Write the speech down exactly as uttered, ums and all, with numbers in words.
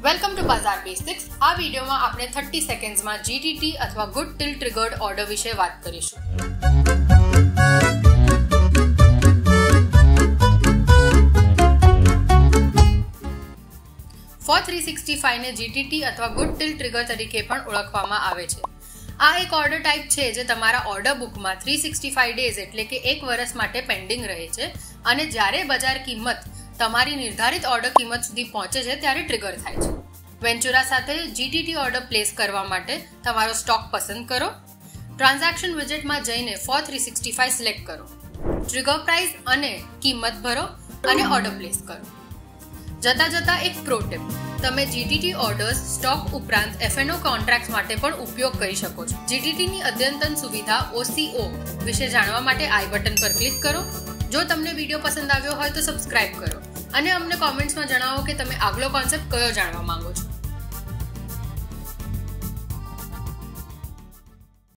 Welcome to બજાર basics. આ વિડીયોમાં આપણે થર્ટી સેકન્ડ્સમાં જીટીટી અથવા ગુડ ટિલ ટ્રિગર્ડ ઓર્ડર વિશે વાત કરીશું. ફોર થ્રી સિક્સટી ફાઈવ ને જીટીટી અથવા ગુડ ટિલ ટ્રિગર તરીકે પણ ઓળખવામાં આવે છે. આ એક ઓર્ડર ટાઈપ છે જે તમારા ઓર્ડર બુકમાં થ્રી સિક્સટી ફાઈવ ડેઝ એટલે કે એક વર્ષ માટે પેન્ડિંગ રહે છે અને જ્યારે બજાર કિંમત તમારી નિર્ધારિત ઓર્ડર કિંમત સુધી પહોંચે છે ત્યારે ટ્રિગર થાય છે. વેન્ચુરા સાથે જીટીટી ઓર્ડર પ્લેસ કરવા માટે તમારો સ્ટોક પસંદ કરો. ટ્રાન્ઝેક્શન વિજેટમાં જઈને four three sixty five select કરો. ટ્રિગર પ્રાઇસ અને કિંમત ભરો અને ઓર્ડર પ્લેસ કરો. જતા જતા એક પ્રો ટિપ, તમે જીટીટી ઓર્ડર્સ સ્ટોક ઉપરાંત એફએનઓ કોન્ટ્રાક્ટ માટે પણ ઉપયોગ કરી શકો છો. જીટીટીની અદ્યતન સુવિધા ઓસીઓ વિશે જાણવા માટે આઈ બટન પર ક્લિક કરો. જો તમને વિડીયો પસંદ આવ્યો હોય તો સબસ્ક્રાઇબ કરો અને અમને કોમેન્ટ્સમાં જણાવો કે તમે આગલો કોન્સેપ્ટ કયો જાણવા માંગો છો.